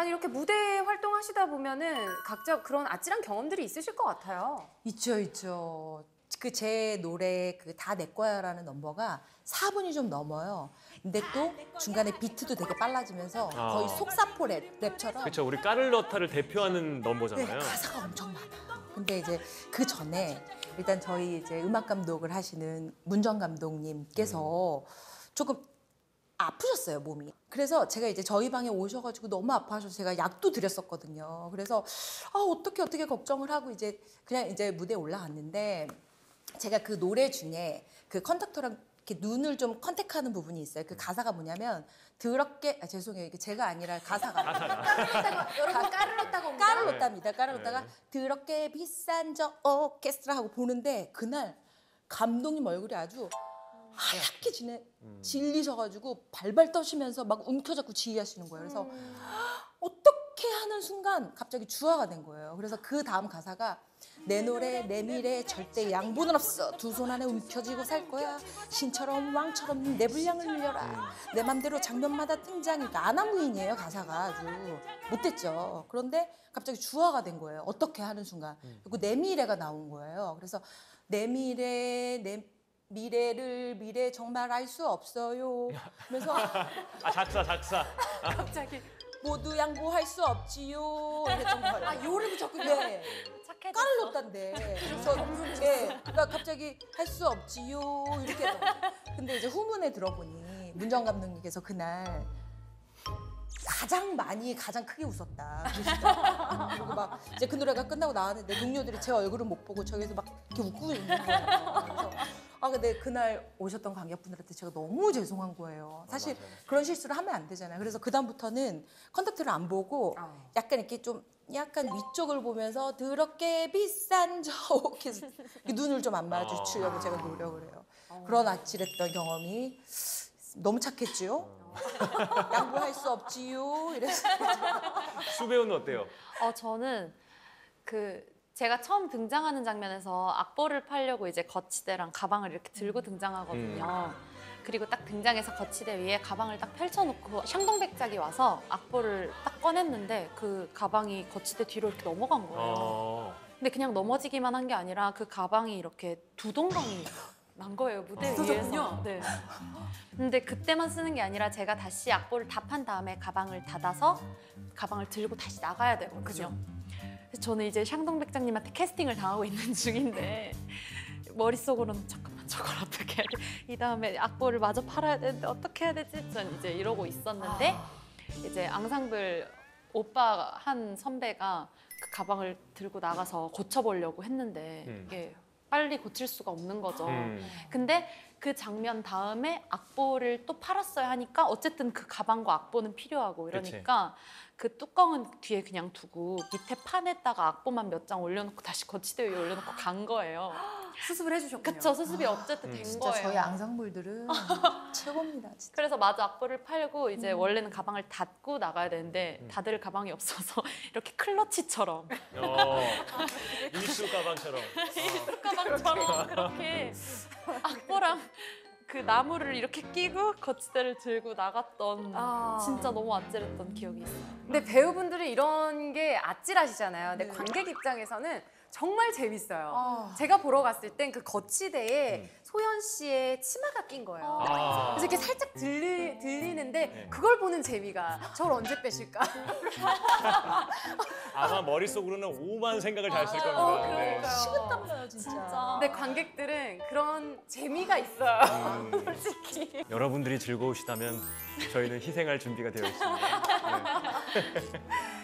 아니 이렇게 무대 활동하시다 보면은 각자 그런 아찔한 경험들이 있으실 것 같아요. 있죠, 있죠. 그 제 노래 그 다 내 거야라는 넘버가 4분이 좀 넘어요. 근데 또 중간에 비트도 되게 빨라지면서 거의 속사포 랩처럼. 그렇죠. 우리 까를로타를 대표하는 네, 넘버잖아요. 가사가 엄청 많아요. 근데 이제 그 전에 일단 저희 이제 음악 감독을 하시는 문정 감독님께서 조금 아프셨어요, 몸이. 그래서 제가 이제 저희 방에 오셔가지고 너무 아파하셔서 제가 약도 드렸었거든요. 그래서 어떻게 걱정을 하고 이제 그냥 이제 무대에 올라갔는데 제가 그 노래 중에 그 컨덕터랑 이렇게 눈을 좀 컨택하는 부분이 있어요. 그 가사가 뭐냐면 더럽게 죄송해요. 이게 제가 아니라 가사가 여러분 까르렀다고 옵니다. 까르로따입니다. 까르로따가 더럽게 비싼 저 오케스트라 하고 보는데 그날 감독님 얼굴이 아주 하얗게 질리셔가지고 발발 떠시면서 막 움켜잡고 지휘하시는 거예요. 그래서 어떻게 하는 순간 갑자기 주화가 된 거예요. 그래서 그 다음 가사가 내 노래 내 미래 절대 양보는 없어 두 손 안에 움켜쥐고 살 거야 신처럼 왕처럼 내 분량을 늘려라 내 맘대로 장면마다 등장이니까 아나무인이에요. 가사가 아주 못됐죠. 그런데 갑자기 주화가 된 거예요. 어떻게 하는 순간. 그리고 내 미래가 나온 거예요. 그래서 내 미래 내 미래 정말 알 수 없어요. 그래서 작사. 갑자기 모두 양보할 수 없지요. 이랬던 거예요. 요를 붙였군요. 네. 착해졌어. 까를렀단데. 그래서 그러니까 갑자기 할 수 없지요. 이렇게. 근데 이제 후문에 들어보니 문정 감독님께서 그날 가장 크게 웃었다. 그러시더라고요. 그리고 막 이제 그 노래가 끝나고 나왔는데 동료들이 제 얼굴을 못 보고 저기서 막 이렇게 웃고 있는 거예요. 그래서 근데 그날 오셨던 관객분들한테 제가 너무 죄송한 거예요. 사실 그런 실수를 하면 안 되잖아요. 그래서 그다음부터는 컨택트를 안 보고 약간 이렇게 좀 약간 위쪽을 보면서 더럽게 비싼 저 눈을 좀 안 마주치려고 제가 노력을 해요. 그런 아찔했던 경험이 너무 착했지요? 양보할 수 없지요? 이랬어요. 수배우는 어때요? 저는 제가 처음 등장하는 장면에서 악보를 팔려고 이제 거치대랑 가방을 이렇게 들고 등장하거든요. 그리고 딱 등장해서 거치대 위에 가방을 딱 펼쳐놓고 샹동백작이 와서 악보를 딱 꺼냈는데 그 가방이 거치대 뒤로 이렇게 넘어간 거예요. 근데 그냥 넘어지기만 한 게 아니라 그 가방이 이렇게 두 동강이 난 거예요, 무대 위에서. 네. 근데 그때만 쓰는 게 아니라 제가 다시 악보를 다 판 다음에 가방을 닫아서 가방을 들고 다시 나가야 되거든요. 그죠? 그래서 저는 이제 샹동백장님한테 캐스팅을 당하고 있는 중인데 머릿속으로는 잠깐만 저걸 어떻게 해야 돼? 이 다음에 악보를 마저 팔아야 되는데 어떻게 해야 되지? 전 이제 이러고 있었는데 이제 앙상블 오빠 한 선배가 그 가방을 들고 나가서 고쳐보려고 했는데 이게 빨리 고칠 수가 없는 거죠. 근데 그 장면 다음에 악보를 또 팔았어야 하니까 어쨌든 그 가방과 악보는 필요하고 이러니까 그 뚜껑은 뒤에 그냥 두고 밑에 판에다가 악보만 몇 장 올려놓고 다시 거치대 위에 올려놓고 간 거예요. 수습을 해주셨군요. 그쵸, 수습이 어쨌든 된 진짜 거예요. 저희 앙상블들은 최고입니다. 진짜. 그래서 마저 악보를 팔고 이제 원래는 가방을 닫고 나가야 되는데 다들 가방이 없어서 이렇게 클러치처럼 일수 가방처럼. 일수 가방처럼 그렇게 악보랑 그 나무를 이렇게 끼고 거치대를 들고 나갔던 진짜 너무 아찔했던 기억이 있어요. 근데 배우분들이 이런 게 아찔하시잖아요. 근데 관객 입장에서는 정말 재밌어요. 제가 보러 갔을 땐 그 거치대에 소연 씨의 치마가 낀 거예요. 그래서 이렇게 살짝 들리는데 그걸 보는 재미가 저걸 언제 빼실까? 아마 머릿속으로는 오만 생각을 다 했을 겁니다. 네. 식은땀 나요 진짜. 근데 관객들은 그런 재미가 있어요. 솔직히. 여러분들이 즐거우시다면 저희는 희생할 준비가 되어 있습니다. 네.